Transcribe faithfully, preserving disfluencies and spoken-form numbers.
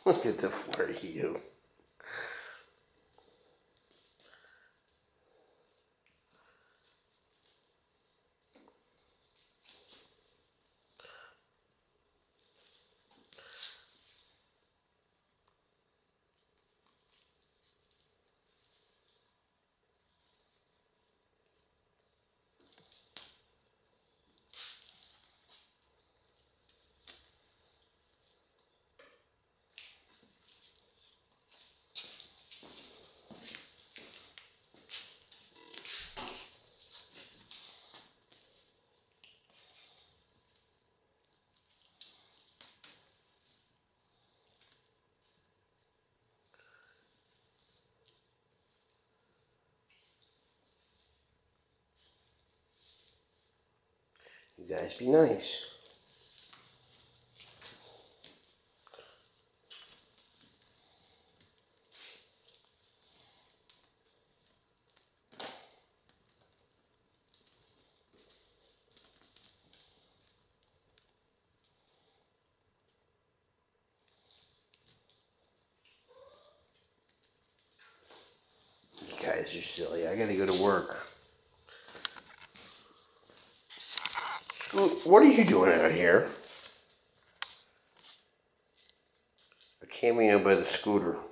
Look at the four of you. You guys be nice. You guys are silly. I gotta go to work. What are you doing out here? A cameo by the scooter.